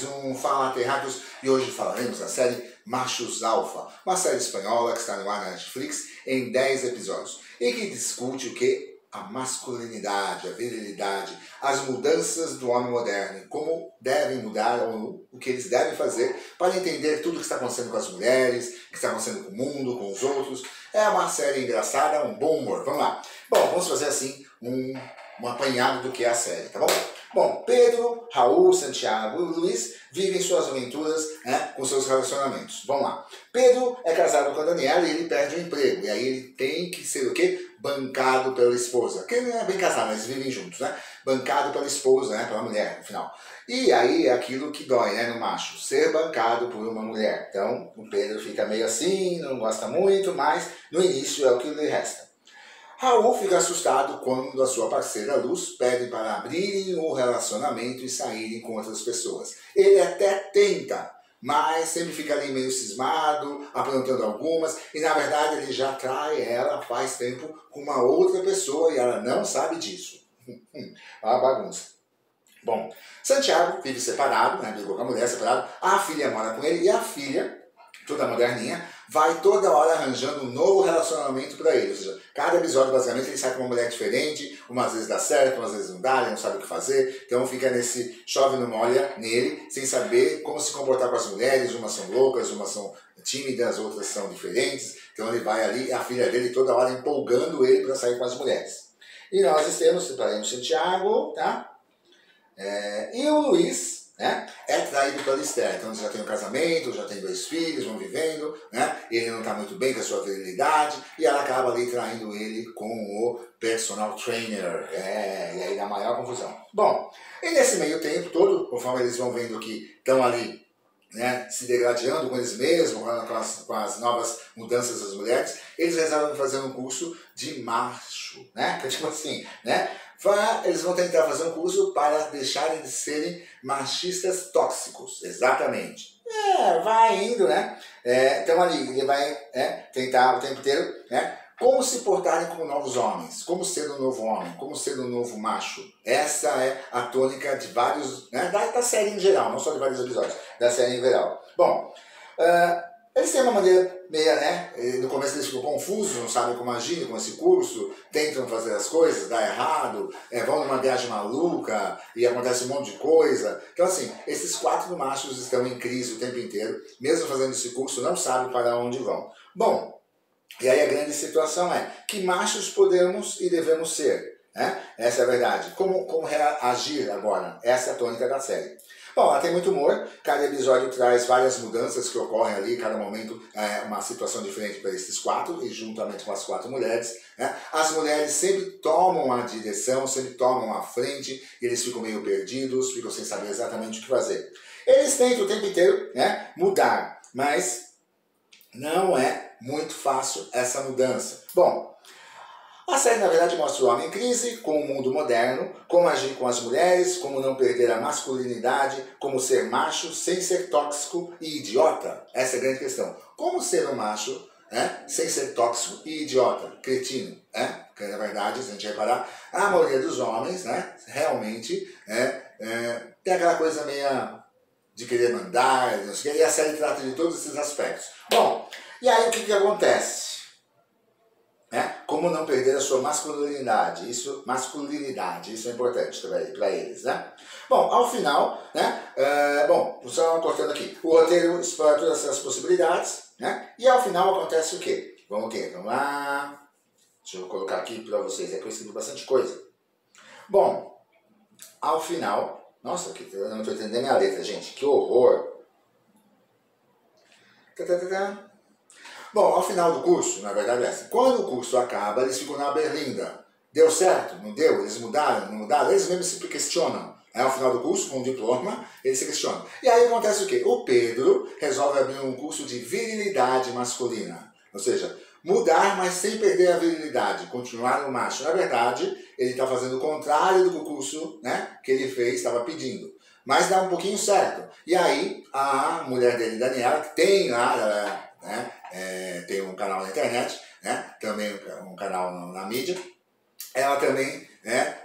mais um Fala Terráqueos e hoje falaremos da série Machos Alfa, uma série espanhola que está no ar na Netflix em 10 episódios e que discute o que? A masculinidade, a virilidade, as mudanças do homem moderno, como devem mudar ou o que eles devem fazer para entender tudo o que está acontecendo com as mulheres, o que está acontecendo com o mundo, com os outros. É uma série engraçada, um bom humor. Vamos lá. Bom, vamos fazer assim um apanhado do que é a série, tá bom? Bom, Pedro, Raul, Santiago e Luiz vivem suas aventuras, com seus relacionamentos. Vamos lá. Pedro é casado com a Daniela e ele perde o emprego. E aí ele tem que ser o quê? Bancado pela esposa. Que não é bem casado, mas eles vivem juntos, né? Bancado pela esposa, pela mulher, no final. E aí é aquilo que dói, no macho. Ser bancado por uma mulher. Então, o Pedro fica meio assim, não gosta muito, mas no início é o que lhe resta. Raul fica assustado quando a sua parceira Luz pede para abrirem o relacionamento e saírem com outras pessoas. Ele até tenta, mas sempre fica ali meio cismado, aprontando algumas, e na verdade ele já trai ela faz tempo com uma outra pessoa e ela não sabe disso. Uma bagunça. Bom, Santiago vive separado, brigou com a mulher, separado, a filha mora com ele e a filha, toda moderninha, vai toda hora arranjando um novo relacionamento para ele. Ou seja, cada episódio basicamente ele sai com uma mulher diferente, umas vezes dá certo, umas vezes não dá, ele não sabe o que fazer, então fica nesse chove não molha nele, sem saber como se comportar com as mulheres, umas são loucas, umas são tímidas, outras são diferentes, então ele vai ali, a filha dele toda hora empolgando ele para sair com as mulheres. E nós separamos Santiago, tá? E o Luiz, é traído pela Esther. Então já tem um casamento, já tem 2 filhos, vão vivendo, ele não está muito bem com a sua virilidade e ela acaba ali traindo ele com o personal trainer, e aí dá maior confusão. Bom, e nesse meio tempo todo, conforme eles vão vendo que estão ali se degradando com eles mesmos, com as novas mudanças das mulheres, eles resolvem fazer um curso de macho, que é tipo assim, eles vão tentar fazer um curso para deixarem de serem machistas tóxicos, exatamente. Vai indo, então ali, ele vai tentar o tempo inteiro, como se portarem como novos homens, como ser um novo homem, como ser um novo macho. Essa é a tônica de vários, da série em geral, não só de vários episódios, da série em geral. Bom, eles têm uma maneira meia, no começo eles ficam confusos, não sabem como agir com esse curso, tentam fazer as coisas, dá errado, vão numa viagem maluca e acontece um monte de coisa. Então assim, esses 4 machos estão em crise o tempo inteiro, mesmo fazendo esse curso, não sabem para onde vão. Bom, e aí a grande situação é, que machos podemos e devemos ser? Essa é a verdade. Como reagir agora? Essa é a tônica da série. Bom, ela tem muito humor, cada episódio traz várias mudanças que ocorrem ali, cada momento uma situação diferente para esses 4, e juntamente com as 4 mulheres. As mulheres sempre tomam a direção, sempre tomam a frente, e eles ficam meio perdidos, ficam sem saber exatamente o que fazer. Eles tentam o tempo inteiro mudar, mas não é muito fácil essa mudança. Bom, a série na verdade mostra o homem em crise com o mundo moderno, como agir com as mulheres, como não perder a masculinidade, como ser macho sem ser tóxico e idiota. Essa é a grande questão. Como ser um macho sem ser tóxico e idiota, cretino. Porque na verdade, se a gente reparar, a maioria dos homens realmente tem aquela coisa meio de querer mandar, não sei o quê, e a série trata de todos esses aspectos. Bom, e aí o que acontece? Como não perder a sua masculinidade, isso é importante para eles, Bom, ao final, só cortando aqui, o roteiro explora todas essas possibilidades, e ao final acontece o quê? Vamos lá, deixa eu colocar aqui para vocês, que eu escrevi bastante coisa. Bom, ao final, nossa, eu não estou entendendo a letra, gente, que horror! Bom, ao final do curso, na verdade é assim, quando o curso acaba, eles ficam na berlinda. Deu certo? Não deu? Eles mudaram? Não mudaram? Eles mesmos se questionam. Ao final do curso, com um diploma, eles se questionam. E aí acontece o quê? O Pedro resolve abrir um curso de virilidade masculina. Ou seja, mudar, mas sem perder a virilidade, continuar no macho. Na verdade, ele está fazendo o contrário do que o curso que ele fez, estava pedindo. Mas dá um pouquinho certo. E aí, a mulher dele, Daniela, que tem lá, tem um canal na internet, também um canal na mídia, ela também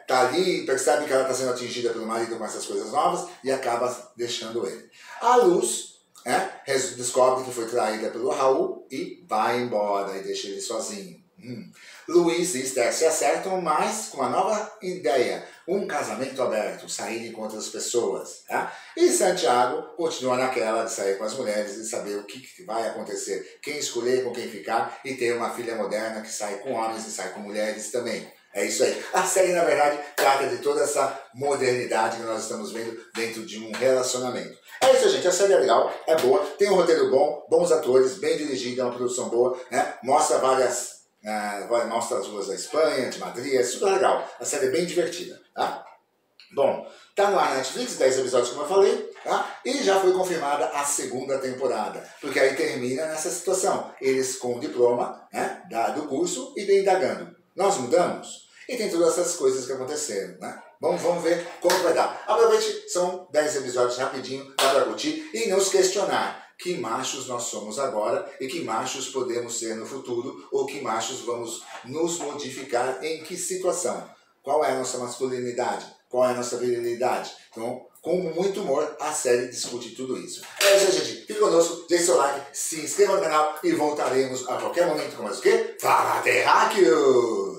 Tá ali, percebe que ela está sendo atingida pelo marido com essas coisas novas e acaba deixando ele. A Luz, né, descobre que foi traída pelo Raul e vai embora e deixa ele sozinho. Luiz e Esther se acertam, mas com uma nova ideia, um casamento aberto, sair com outras pessoas. Tá? E Santiago continua naquela de sair com as mulheres e saber o que vai acontecer, quem escolher, com quem ficar e ter uma filha moderna que sai com homens e sai com mulheres também. É isso aí. A série, na verdade, trata de toda essa modernidade que nós estamos vendo dentro de um relacionamento. É isso, gente. A série é legal, é boa, tem um roteiro bom, bons atores, bem dirigido, é uma produção boa, né? Mostra mostra as ruas da Espanha, de Madrid, é super legal. A série é bem divertida, tá? Bom, tá no ar na Netflix, 10 episódios como eu falei, tá? E já foi confirmada a segunda temporada, porque aí termina nessa situação. Eles com o diploma, né, do curso e vem indagando. Nós mudamos? E tem todas essas coisas que aconteceram, né? Vamos ver como vai dar. Aproveite, são 10 episódios rapidinho, dá pra curtir e nos questionar que machos nós somos agora e que machos podemos ser no futuro ou que machos vamos nos modificar em que situação. Qual é a nossa masculinidade? Qual é a nossa virilidade? Então, com muito humor, a série discute tudo isso. É isso, gente. Fique conosco, deixe seu like, se inscreva no canal e voltaremos a qualquer momento com mais o quê? Fala Terráqueos!